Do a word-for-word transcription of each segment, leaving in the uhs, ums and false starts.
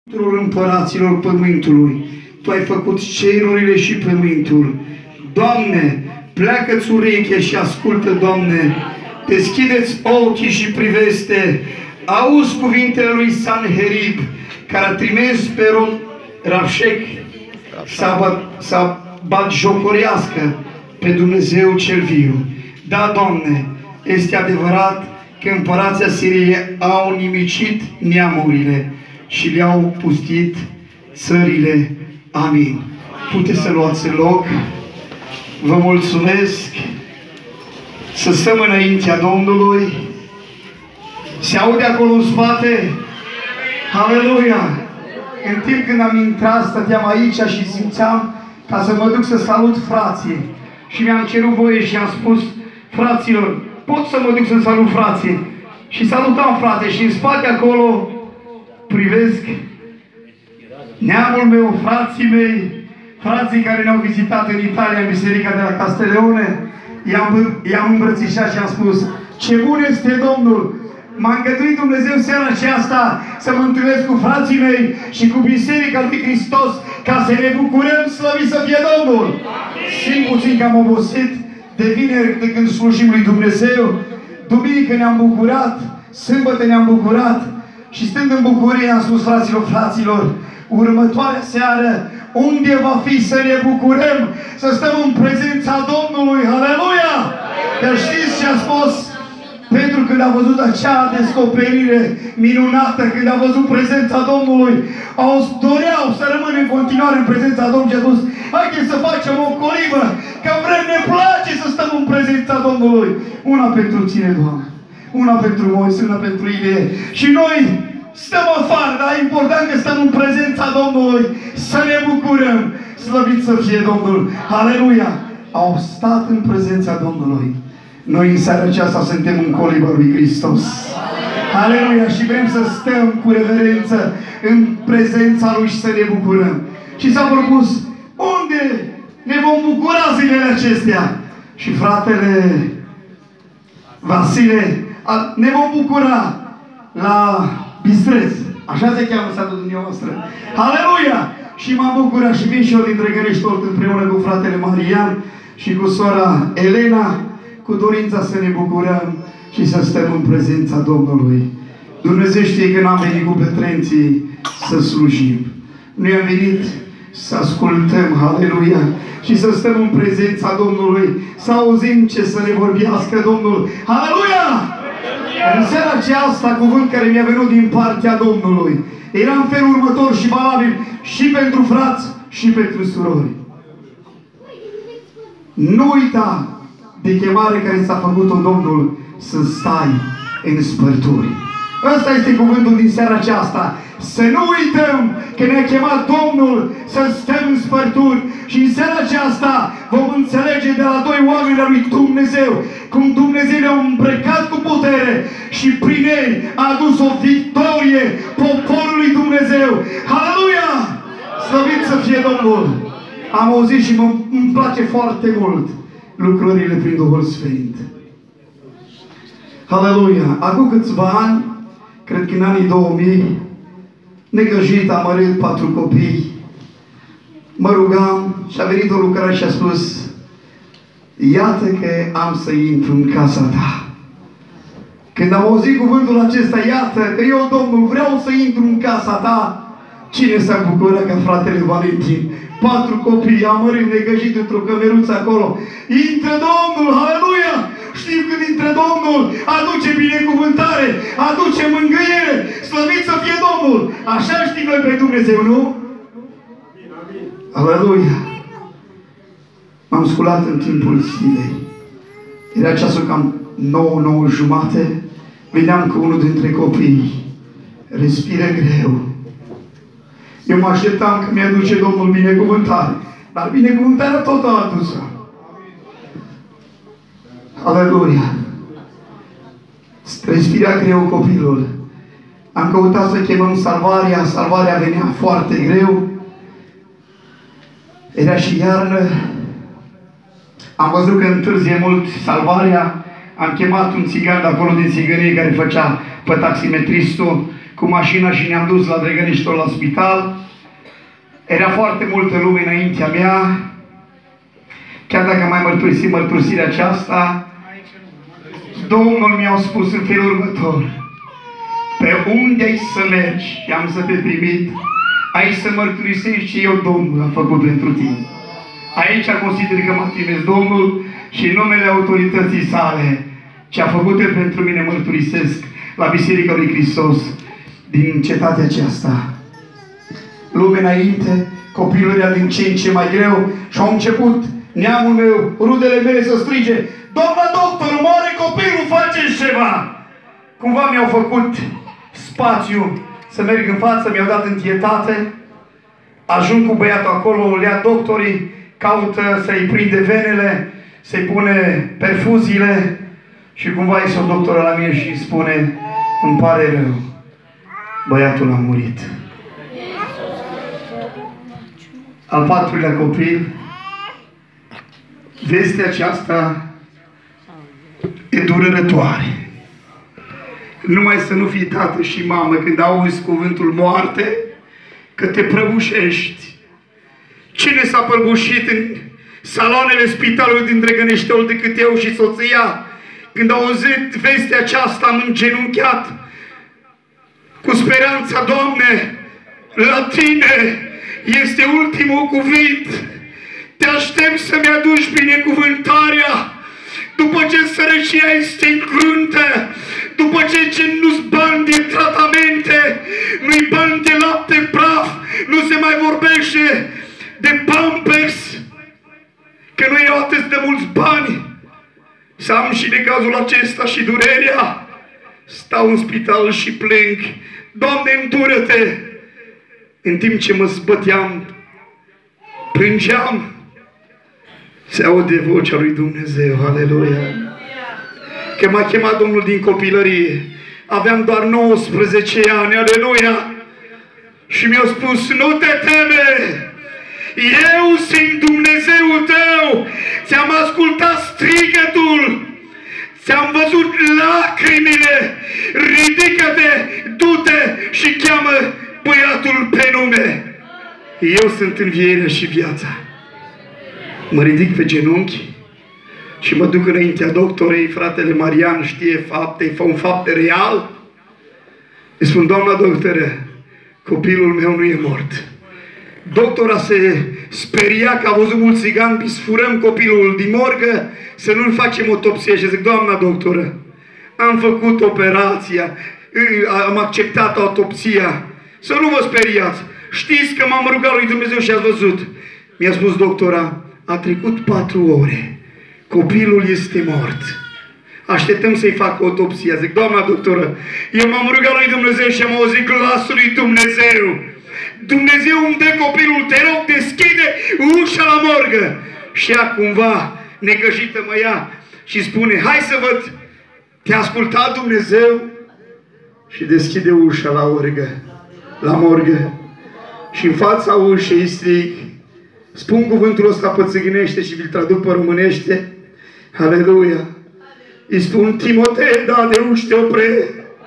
tuturor împăraților pământului, Tu ai făcut cerurile și pământul. Doamne, pleacă-ți urechea și ascultă, Doamne, deschide-ți ochii și priveste, auzi cuvintele lui Sanherib, care a trimis pe rod Rabșec să batjocorească pe Dumnezeu cel viu. Da, Doamne, este adevărat că împărații Asiriei au nimicit neamurile și le-au pustit țările. Amin. Puteți să luați loc. Vă mulțumesc. Să stăm înaintea Domnului. Se aude acolo în spate? Aleluia! În timp când am intrat, stăteam aici și simțeam ca să mă duc să salut frații. Și mi-am cerut voie și am spus, fraților, pot să mă duc să salut frații? Și salutam frate și în spate acolo privesc neamul meu, frații mei, frații care ne-au vizitat în Italia, în biserica de la Castileone. I-am îmbrățișat și am spus, ce bun este Domnul! M-a îngăduit Dumnezeu seara aceasta să mă întâlnesc cu frații mei și cu Biserica lui Hristos ca să ne bucurăm, slăvit să fie Domnul! Simt puțin că am obosit de vineri de când slujim lui Dumnezeu. Duminică ne-am bucurat, sâmbătă ne-am bucurat și stând în bucurie am spus fraților, fraților, următoarea seară, unde va fi să ne bucurăm, să stăm în prezența Domnului, aleluia! Că știți ce a spus Petru când a văzut acea descoperire minunată, când a văzut prezența Domnului, au doreau să rămână în continuare în prezența Domnului și a spus, haideți să facem o colibă, că vrem, ne place să stăm în prezența Domnului. Una pentru tine, Doamne, una pentru Moise, una pentru Ilie. Și noi stăm afară, dar e important că stăm în prezența Domnului, să ne bucurăm, slăvit să fie Domnul. Aleluia! Au stat în prezența Domnului. Noi în seara aceasta suntem în colibă lui Hristos. Aleluia! Și vrem să stăm cu reverență în prezența Lui și să ne bucurăm. Și s-a propus, unde ne vom bucura zilele acestea? Și fratele Vasile, ne vom bucura la Bistreț. Așa se cheamă satul dumneavoastră. Aleluia! Și m-am bucurat și vin și eu din Drăgărești tot împreună cu fratele Marian și cu sora Elena, cu dorința să ne bucurăm și să stăm în prezența Domnului. Dumnezeu știe că n-am venit cu petrenții să slujim. Noi am venit să ascultăm, aleluia, și să stăm în prezența Domnului, să auzim ce să ne vorbească Domnul. Aleluia! În seara aceasta, cuvânt care mi-a venit din partea Domnului, era în felul următor și valabil și pentru frați și pentru surori. Nu uita de chemare care s-a făcut-o Domnul să stai în spărturi. Ăsta este cuvântul din seara aceasta. Să nu uităm că ne-a chemat Domnul să stăm în spărturi. Și în seara aceasta vom înțelege de la doi oameni al lui Dumnezeu cum Dumnezeu ne-a îmbrăcat cu putere și prin ei a adus o victorie poporului Dumnezeu. Aleluia! Slăvit să fie Domnul! Am auzit și îmi place foarte mult lucrările prin Duhul Sfânt. Aleluia! Acum câțiva ani, cred că în anii două mii, negăjit am mărit patru copii. Mă rugam și a venit o lucrare și a spus, iată că am să intru în casa ta. Când am auzit cuvântul acesta, iată că eu, Domnul, vreau să intru în casa ta, cine s-a bucurat ca fratele Valentin? Patru copii, am mărit negăjit într-o cămeruță acolo. Intră Domnul, aleluia! Știm când intră Domnul, aduce binecuvântare, aduce mângâiere, slăvit să fie Domnul! Așa știm noi pe Dumnezeu, nu? Aleluia! M-am sculat în timpul zilei. Era ceasul cam nouă, nouă jumate. Vedeam că unul dintre copii respiră greu. Eu mă așteptam că mi-aduce Domnul binecuvântare. Dar binecuvântarea tot a adus-o. Aleluia! Respira greu copilul. Am căutat să chemăm salvarea. Salvarea venea foarte greu. Era și iarnă. Am văzut că întârzie mult salvarea. Am chemat un țigan de acolo din țigărie care făcea pe taximetristul. cu mașina și ne-am dus la Drăgănești la spital. Era foarte multă lume înaintea mea. Chiar dacă am mai mărturisit mărturisirea aceasta, Domnul mi-a spus în felul următor: pe unde ai să mergi și am să te trimit, ai să mărturisești ce eu, Domnul, am făcut pentru tine. Aici consider că m-a trimis Domnul și în numele autorității sale, ce a făcut El pentru mine, mărturisesc la Biserica lui Hristos din cetatea aceasta. Lumea înainte, copilul era din ce în ce mai greu și au început neamul meu, rudele mele să strige: doamna doctor, moare copilul, faceți ceva! Cumva mi-au făcut spațiu să merg în față, mi-au dat întietate, ajung cu băiatul acolo, îl ia doctorii, caută să-i prinde venele, să-i pune perfuziile și cumva iese o doctoră la mine și îmi spune: îmi pare rău, băiatul a murit. Al patrulea copil, vestea aceasta e durărătoare. Numai să nu fii tată și mamă când auzi cuvântul moarte, că te prăbușești. Cine s-a prăbușit în saloanele spitalului din Drăgăneștiol decât eu și soția? Când au auzit vestea aceasta, am îngenunchiat cu speranța: Doamne, la Tine este ultimul cuvânt. Te aștept să-mi aduci binecuvântarea. După ce sărăcia este încruntă, după ce, ce nu-s bani de tratamente, nu-i bani de lapte praf, nu se mai vorbește de Pampers, că nu iau atât de mulți bani. Să am și de cazul acesta și durerea. Stau în spital și plâng: Doamne, îndură-te! În timp ce mă zbăteam, plângeam, se aude vocea lui Dumnezeu, aleluia! Că m-a chemat Domnul din copilărie. Aveam doar nouăsprezece ani, aleluia! Și mi-a spus: nu te teme! Eu sunt Dumnezeul tău! Ți-am ascultat strigătul! Ți-am văzut lacrimile! Ridică-te, du-te și cheamă băiatul pe nume! Eu sunt învierea și viața. Mă ridic pe genunchi și mă duc înaintea doctorei. Fratele Marian știe fapte, fă un fapte real. Îi spun: doamna doctoră, copilul meu nu e mort. Doctora se speria că a văzut mulți țigani, sfurăm copilul din morgă să nu-l facem autopsie. Și zic: doamna doctoră, am făcut operația, am acceptat autopsia, să nu vă speriați. Știți că m-am rugat lui Dumnezeu și ați văzut. Mi-a spus doctora: a trecut patru ore, copilul este mort. Așteptăm să-i fac autopsia. Zic: doamna doctoră, eu m-am rugat lui Dumnezeu și am auzit glasul lui Dumnezeu. Dumnezeu îmi dă copilul, te rog, deschide ușa la morgă. Și ea cumva necăjită mă ia și spune: hai să văd, te-a ascultat Dumnezeu? Și deschide ușa la morgă, la morgă. Și în fața ușei strig, spun cuvântul ăsta pe țigânește și vi-l traduc pe românește. Aleluia! Îi spun: Timotei, da, de uși te opre.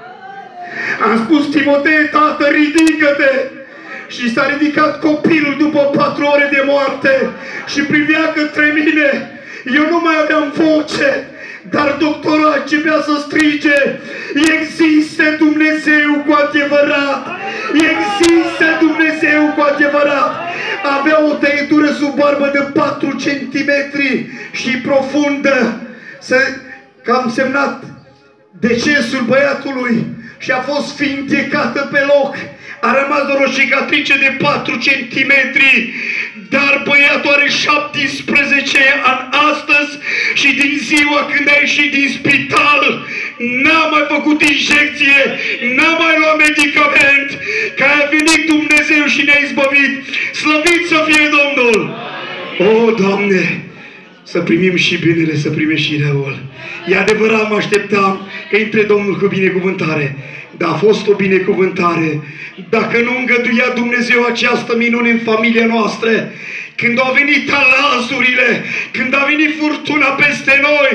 Am spus: Timotei, tată, ridică-te! Și s-a ridicat copilul după patru ore de moarte și privea către mine. Eu nu mai aveam voce, dar doctorul începea să strige: există Dumnezeu cu adevărat! Există Dumnezeu cu adevărat! Avea o tăietură sub barbă de patru centimetri și profundă, că am semnat decesul băiatului și a fost vindecată pe loc. A rămas doar o cicatrice de patru centimetri, dar băiatul are șaptesprezece ani astăzi și din ziua când a ieșit din spital n-a mai făcut injecție, n-a mai luat medicament, că a venit Dumnezeu și ne-a izbăvit. Slăvit să fie Domnul! O, Doamne! Să primim și binele, să primim și răul. E adevărat, mă așteptam că intre Domnul cu binecuvântare. Dar a fost o binecuvântare. Dacă nu îngăduia Dumnezeu această minune în familia noastră, când au venit talazurile, când a venit furtuna peste noi,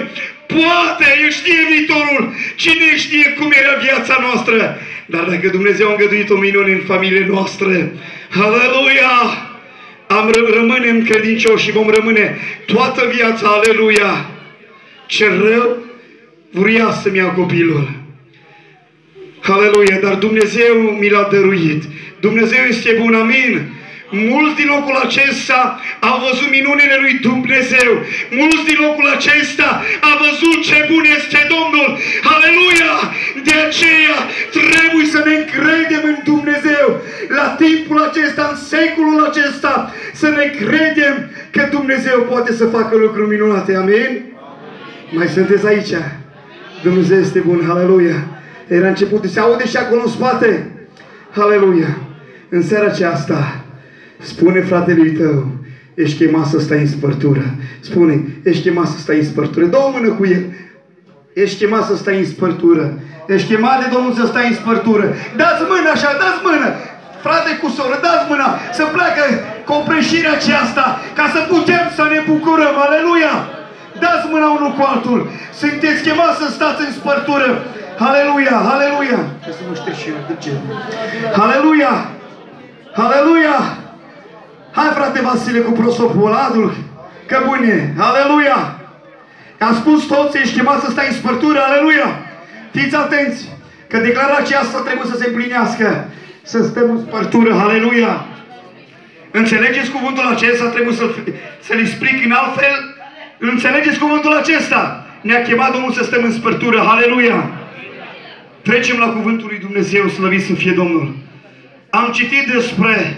Poate El știe viitorul. Cine știe cum era viața noastră. Dar dacă Dumnezeu a îngăduit o minune în familie noastră, aleluia, am rămânem credincioși și vom rămâne toată viața, aleluia. Ce rău vrea să-mi ia copilul. Aleluia, dar Dumnezeu mi l-a dăruit. Dumnezeu este bun, amin. Mulți din locul acesta au văzut minunile lui Dumnezeu. Mulți din locul acesta au văzut ce bun este Domnul. Aleluia! De aceea trebuie să ne încredem în Dumnezeu. La timpul acesta, în secolul acesta, să ne credem că Dumnezeu poate să facă lucruri minunate. Amin? Mai sunteți aici? Dumnezeu este bun. Aleluia! Era început, se aude și acolo în spate. Aleluia! În seara aceasta spune fratelui tău, ești chemat să stai în spărtură. Spune, ești chemat să stai în spărtură. Dă o mână cu el. Ești chemat să stai în spărtură. Ești chemat de Domnul să stai în spărtură. Dați mână așa, dați mână. Frate cu soră, dați mâna să pleacă copreșirea aceasta ca să putem să ne bucurăm. Aleluia! Dați mâna unul cu altul. Sunteți chemați să stați în spărtură. Aleluia! Aleluia! Să mă șterg și eu de ce. Aleluia! Aleluia! Hai, frate Vasile, cu prosopoladul, că bun e. Aleluia! Am spus toți, ești chemat să stai în spărtură. Aleluia! Fiți atenți, că declarația asta trebuie să se împlinească. Să stăm în spărtură. Aleluia! Înțelegeți cuvântul acesta? Trebuie să-l să explic în altfel. Înțelegeți cuvântul acesta? Ne-a chemat Domnul să stăm în spărtură. Aleluia! Trecem la cuvântul lui Dumnezeu, slăvit să fie Domnul. Am citit despre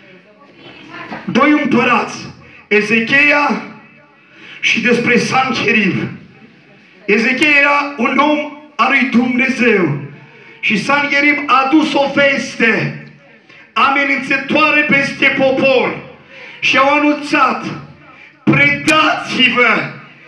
doi împărați, Ezecheia și despre Sancherib. Ezecheia era un om al lui Dumnezeu și Sancherib a dus o veste amenințătoare peste popor și au anunțat: predați-vă,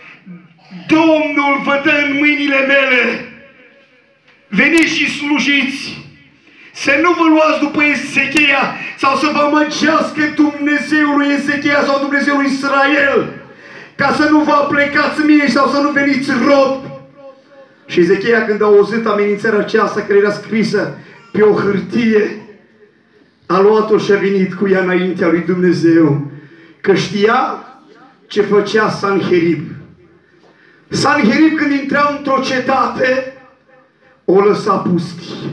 Domnul vă dă în mâinile mele, veniți și slujiți. Să nu vă luați după Ezecheia sau să vă măgească Dumnezeul lui Ezecheia sau Dumnezeul lui Israel, ca să nu vă aplecați mie sau să nu veniți rob. Și Ezecheia, când a auzit amenințarea aceasta care era scrisă pe o hârtie, a luat-o și a venit cu ea înaintea lui Dumnezeu, că știa ce făcea Sancherib. Sancherib, când intra într-o cetate, o lăsa pustie.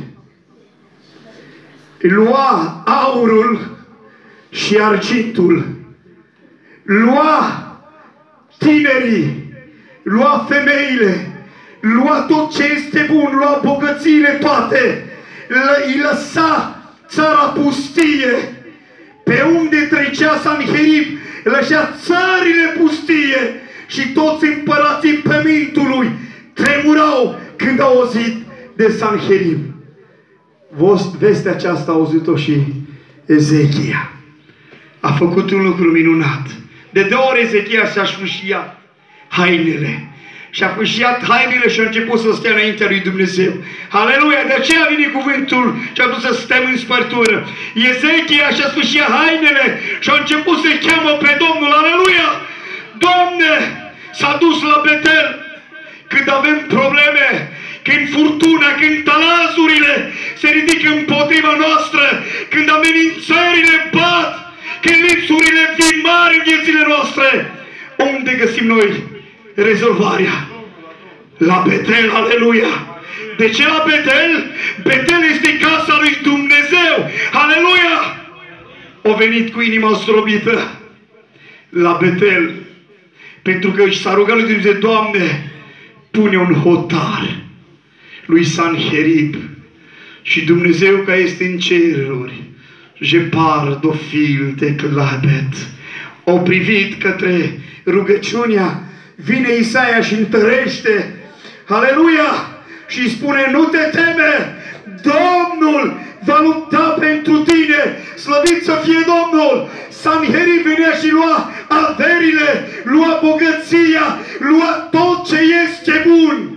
Lua aurul și argintul, lua tinerii, lua femeile, lua tot ce este bun, lua bogățiile toate, îi lăsa țara pustie. Pe unde trecea Sancherib, lăsea țările pustie și toți împărații pământului tremurau când au auzit de Sancherib. Vestea aceasta a auzit-o și Ezechia. A făcut un lucru minunat. De două ori Ezechia și-a șușiat hainele. Și-a fâșiat hainele și a început să stea înaintea lui Dumnezeu. Aleluia! De aceea a venit cuvântul și a dus să stăm în spărtură. Ezechia și-a fâșiat hainele și a început să-i cheamă pe Domnul. Aleluia! Doamne! S-a dus la Betel. Când avem probleme, când furtuna, când talazurile se ridică împotriva noastră, când amenințările bat, când lipsurile vin mari în viețile noastre, unde găsim noi rezolvarea? La Betel, aleluia! De ce la Betel? Betel este casa lui Dumnezeu, aleluia! O venit cu inima zdrobită la Betel, pentru că s-a rugat lui Dumnezeu: Doamne, pune un hotar lui Sancherib. Și Dumnezeu, care este în ceruri, Jepar dofil de clabet, o privit către rugăciunea. Vine Isaia și întărește, aleluia, și îi spune: nu te teme, Domnul va lupta pentru tine, slăvit să fie Domnul. Sancherib venea și lua averile, lua bogăția, lua tot ce este bun.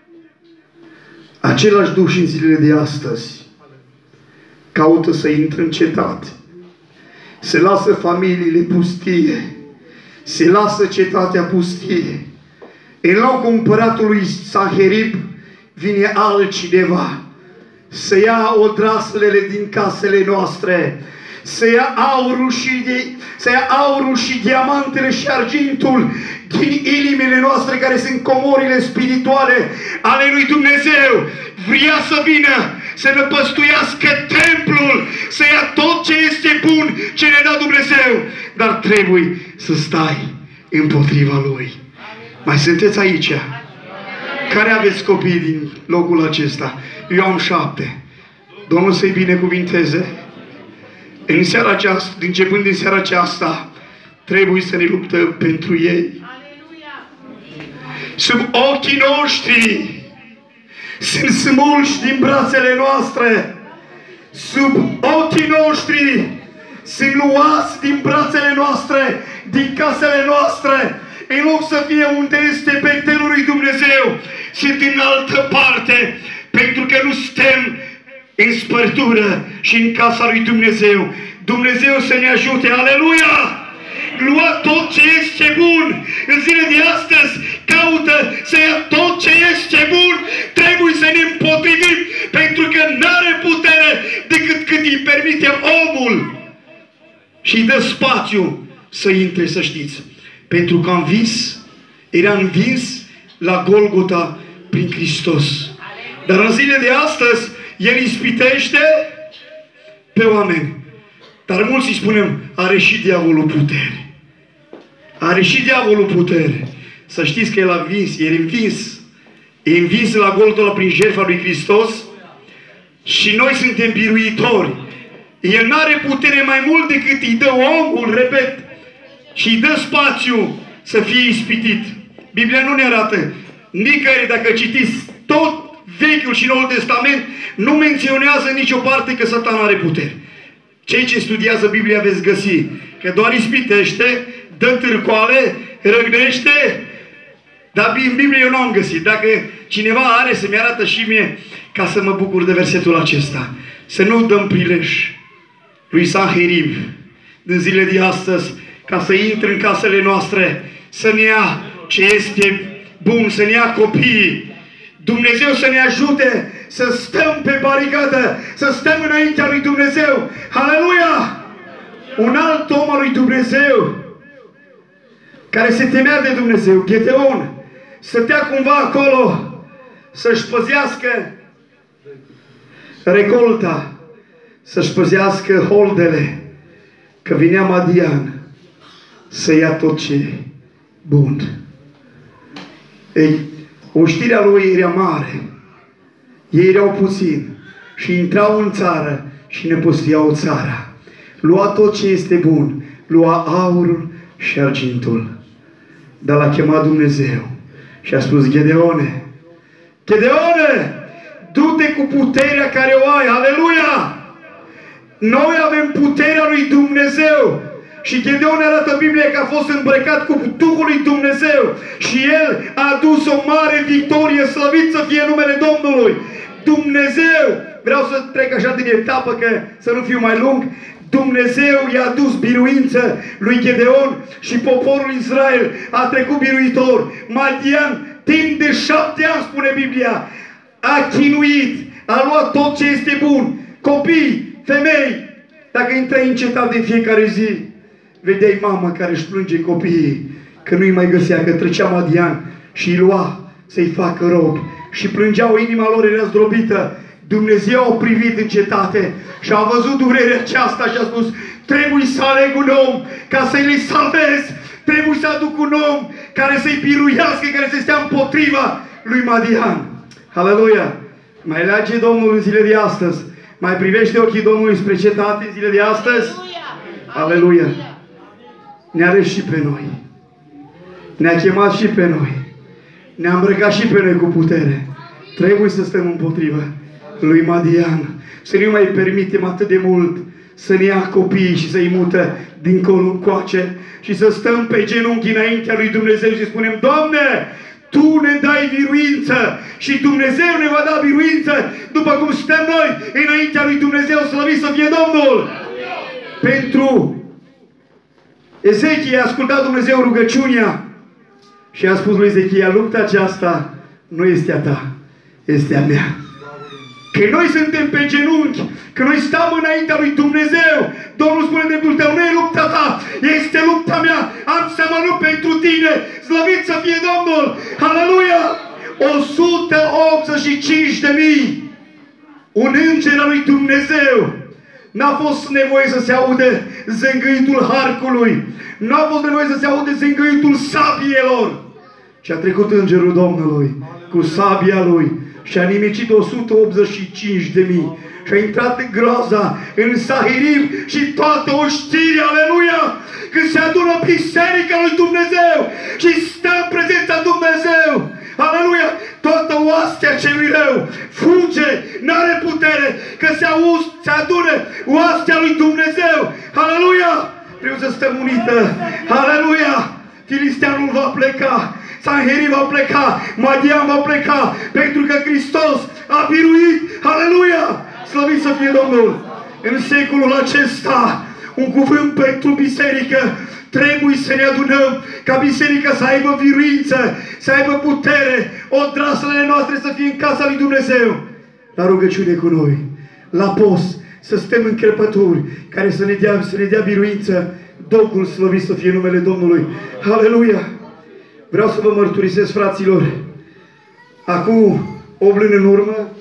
Același Duh și în zilele de astăzi caută să intre în cetate, se lasă familiile pustie, se lasă cetatea pustie, În locul împăratului Sanherib vine altcineva să ia odraslele din casele noastre, să ia aurul și, de, să ia aurul și diamantele și argintul din inimile noastre, care sunt comorile spirituale ale lui Dumnezeu. Vrea să vină să ne păstuiască templul, să ia tot ce este bun, ce ne dă Dumnezeu, dar trebuie să stai împotriva Lui. Mai sunteți aici? Care aveți copii din locul acesta? Eu am șapte. Domnul să-i binecuvinteze. În seara aceasta, începând din seara aceasta, trebuie să ne luptăm pentru ei. Sub ochii noștri sunt smulși din brațele noastre. Sub ochii noștri sunt luați din brațele noastre, din casele noastre. În loc să fie unde este Betelul lui Dumnezeu, sunt în altă parte, pentru că nu suntem în spărtură și în casa lui Dumnezeu. Dumnezeu să ne ajute, aleluia! Lua tot ce este bun. În zilele de astăzi caută să ia tot ce este bun. Trebuie să ne împotrivim, pentru că nu are putere decât cât îi permite omul și îi dă spațiu să intre, să știți. Pentru că am vis, era învins la Golgota prin Hristos. Dar în zilele de astăzi El ispitește pe oameni. Dar mulți îi spunem, are și diavolul putere. Are și diavolul putere. Să știți că El a învins, El e învins. E învins la Golgota prin jertfa lui Hristos și noi suntem biruitori. El nu are putere mai mult decât îi dă omul, repet, și îi dă spațiu să fie ispitit. Biblia nu ne arată nicăieri, dacă citiți tot Vechiul și Noul Testament, nu menționează în nicio parte că Satan are putere. Cei ce studiază Biblia veți găsi că doar ispitește, dă târcoale, răgnește, dar în Biblie eu nu am găsit. Dacă cineva are, să-mi arată și mie, ca să mă bucur de versetul acesta. Să nu dăm prilej lui Sanherib din zilele de astăzi, ca să intre în casele noastre, să ne ia ce este bun, să ne ia copiii. Dumnezeu să ne ajute să stăm pe baricadă, să stăm înaintea lui Dumnezeu. Aleluia! Un alt om al lui Dumnezeu, care se temea de Dumnezeu, Gedeon, stătea cumva acolo să-și păzească recolta, să-și păzească holdele, că vinea Madian să ia tot ce e bun. Ei, oștirea lui era mare, ei erau puțini și intrau în țară și ne pustiau țara. Lua tot ce este bun, lua aurul și argintul. Dar l-a chemat Dumnezeu și a spus, Gedeone, Gedeone, du-te cu puterea care o ai, aleluia! Noi avem puterea lui Dumnezeu. Și Gedeon arată Biblia că a fost îmbrăcat cu Duhul lui Dumnezeu și el a adus o mare victorie, slăvit să fie numele Domnului. Dumnezeu, vreau să trec așa din etapă, că să nu fiu mai lung, Dumnezeu i-a adus biruință lui Gedeon și poporul Israel a trecut biruitor. Madian, timp de șapte ani, spune Biblia, a chinuit, a luat tot ce este bun, copii, femei. Dacă intrai în cetate în fiecare zi, vedeai mama care își plânge copiii că nu-i mai găsea, că trecea Madian și îi lua să-i facă rob. Și plângeau, inima lor era zdrobită. Dumnezeu a privit în cetate și a văzut durerea aceasta și a spus, trebuie să aleg un om ca să-i le salvez. Trebuie să aduc un om care să-i biruiască, care să stea împotriva lui Madian. Aleluia! Mai lege Domnul în zilele de astăzi. Mai privește ochii Domnului spre cetate în zilele de astăzi. Aleluia! Ne-a ales și pe noi. Ne-a chemat și pe noi. Ne-a îmbrăcat și pe noi cu putere. Trebuie să stăm împotriva lui Madian. Să nu mai permitem atât de mult să ne ia copiii și să-i mută dincolo încoace și să stăm pe genunchi înaintea lui Dumnezeu și spunem, Doamne, Tu ne dai biruință și Dumnezeu ne va da biruință după cum stăm noi înaintea lui Dumnezeu, slăvit să fie Domnul. Pentru Ezechia a ascultat Dumnezeu rugăciunea Și a spus lui Ezechia, lupta aceasta nu este a ta, este a mea. Că noi suntem pe genunchi, că noi stăm înaintea lui Dumnezeu. Domnul spune de dreptul tău, nu e lupta ta, este lupta mea. Am să mă lupt pentru tine. Slăvit să fie Domnul! Aleluia! o sută optzeci și cinci de mii. Un înger al lui Dumnezeu. N-a fost nevoie să se aude zângâitul harcului. N-a fost nevoie să se aude zângâitul sabielor. Și a trecut îngerul Domnului cu sabia lui și a nimicit o sută optzeci și cinci de mii. Și a intrat în groaza, în Sahirim și toată oștirea, aleluia, când se adună biserica lui Dumnezeu și stă în prezența Dumnezeu. Aleluia! Toată oastea celui rău fuge, n-are putere, că se auzi, se adună oastea lui Dumnezeu. Aleluia! Trebuie să stăm unită. Aleluia! Filisteanul va pleca, Sanherib va pleca, Madian va pleca, pentru că Hristos a biruit. Aleluia! Slăvit să fie Domnul! În secolul acesta, un cuvânt pentru biserică. Trebuie să ne adunăm ca biserica să aibă viruință, să aibă putere, odraslele noastre să fie în casa lui Dumnezeu. La rugăciune cu noi, la post, să stăm în crăpături, care să ne dea, să ne dea viruință. Domnul slăvit să fie numele Domnului. Aleluia! Vreau să vă mărturisesc, fraților, acum opt luni în urmă,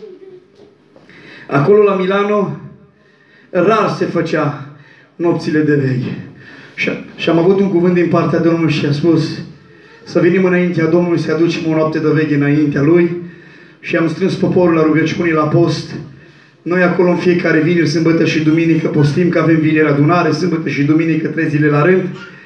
acolo la Milano, rar se făcea nopțile de veche. Și, și am avut un cuvânt din partea Domnului și a spus să venim înaintea Domnului, să aducem o noapte de veche înaintea Lui. Și am strâns poporul la rugăciuni, la post. Noi acolo în fiecare vineri, sâmbătă și duminică postim, că avem vineri adunare, sâmbătă și duminică, trei zile la rând.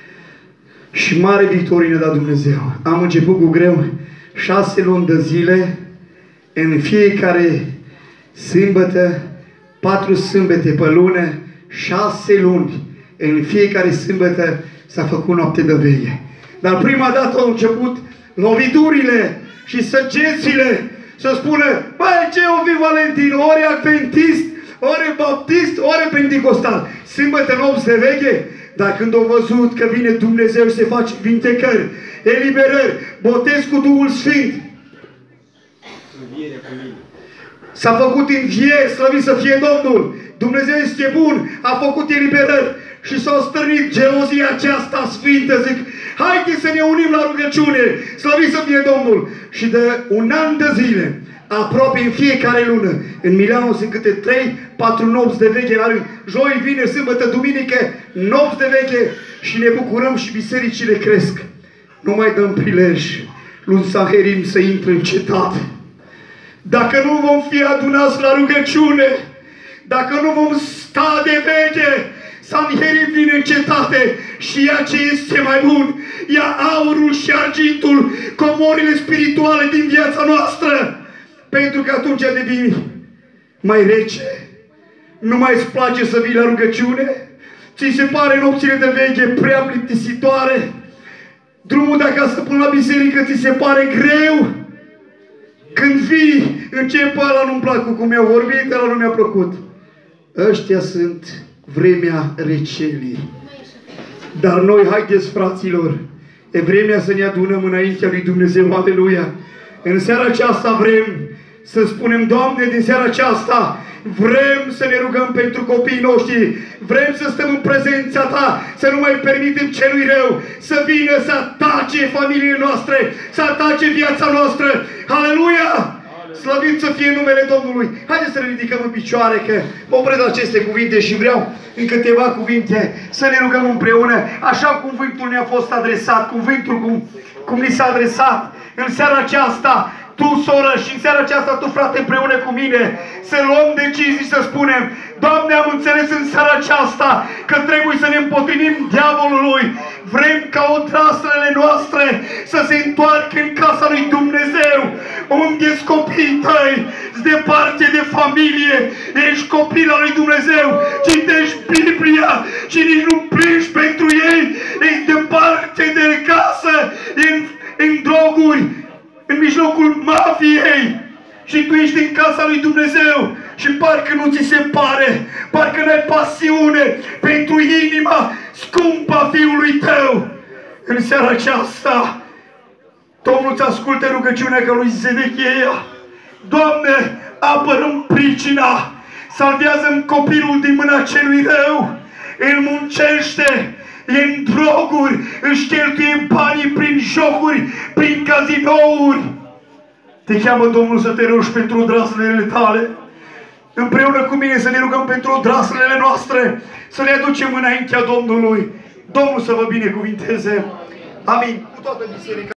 Și mare victorie ne-a dat Dumnezeu. Am început cu greu, șase luni de zile, în fiecare sâmbătă, patru sâmbete pe lună, șase luni. În fiecare sâmbătă s-a făcut noapte de veche. Dar prima dată au început loviturile și săgețile să spună, băi, ce o fi Valentin, ori adventist, ori baptist, ori pentecostal. Sâmbătă nopți de veche, dar când au văzut că vine Dumnezeu și se face vindecări, eliberări, botez cu Duhul Sfânt, s-a făcut învieri, slăvit să fie Domnul. Dumnezeu este bun, a făcut eliberări și s-a stârnit gelozia aceasta sfântă. Zic, haide să ne unim la rugăciune, slăvit să fie Domnul. Și de un an de zile, aproape în fiecare lună, în Milano sunt câte trei patru nopți de veche la rând. Joi, vineri, sâmbătă, duminică, nopți de veche și ne bucurăm și bisericile cresc. Nu mai dăm prilej lui Sanherim să intre în cetate. Dacă nu vom fi adunați la rugăciune, dacă nu vom sta de veche, Sanherim vine în cetate și ia ce este mai bun. Ia aurul și argintul, comorile spirituale din viața noastră. Pentru că atunci devii mai rece. Nu mai îți place să vii la rugăciune. Ți se pare nopțile de veche prea plictisitoare. Drumul de acasă până la biserică ți se pare greu. Când vii, începe ăla nu-mi plac cum mi-au vorbit, ăla nu mi-a plăcut. Ăștia sunt vremea recelii. Dar noi, haideți, fraților, e vremea să ne adunăm înaintea lui Dumnezeu, aleluia. În seara aceasta vrem să spunem, Doamne, din seara aceasta vrem să ne rugăm pentru copiii noștri, vrem să stăm în prezența Ta, să nu mai permitem celui rău să vină să atace familiile noastre, să atace viața noastră, aleluia! Slăvit să fie numele Domnului! Haideți să ne ridicăm în picioare, că mă opresc la aceste cuvinte și vreau în câteva cuvinte să ne rugăm împreună, așa cum cuvântul ne-a fost adresat, cuvântul cum, cum ni s-a adresat în seara aceasta. Tu, soră, și în seara aceasta, tu, frate, împreună cu mine, să luăm decizii, să spunem, Doamne, am înțeles în seara aceasta că trebuie să ne împotrivim diavolului. Vrem ca odraslele noastre să se întoarcă în casa lui Dumnezeu, unde-s copiii tăi, departe de familie, ești copil al lui Dumnezeu, citești Biblia și nici nu plângi pentru ei, ești departe de casă, în, în droguri, în mijlocul mafiei și tu ești în casa lui Dumnezeu și parcă nu ți se pare, parcă n-ai pasiune pentru inima scumpă a fiului tău. În seara aceasta Domnul îți ascultă rugăciunea ca lui Zedechia. Doamne, apără-mi pricina, salvează-mi copilul din mâna celui rău. Îl muncește, e în droguri, își cheltuie banii prin jocuri, prin cazinouri. Te cheamă Domnul să te rogi pentru odraslele tale. Împreună cu mine să ne rugăm pentru odraslele noastre, să le aducem înaintea Domnului. Domnul să vă binecuvinteze. Amin. Cu toată biserica.